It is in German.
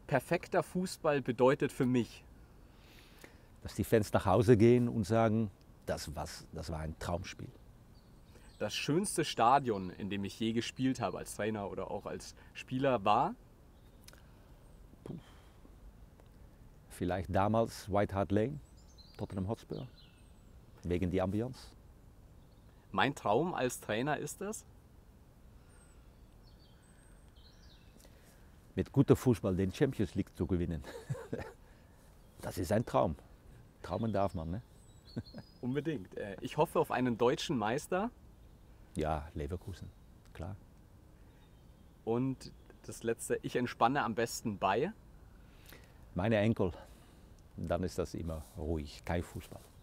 Perfekter Fußball bedeutet für mich. Dass die Fans nach Hause gehen und sagen, das war ein Traumspiel. Das schönste Stadion, in dem ich je gespielt habe, als Trainer oder auch als Spieler, war? Vielleicht damals White Hart Lane, Tottenham Hotspur, wegen die Ambiance. Mein Traum als Trainer ist es? Mit guter Fußball den Champions League zu gewinnen. Das ist ein Traum. Träumen darf man, ne? Unbedingt. Ich hoffe auf einen deutschen Meister. Ja, Leverkusen, klar. Und das Letzte, ich entspanne am besten bei. Meine Enkel, dann ist das immer ruhig, kein Fußball.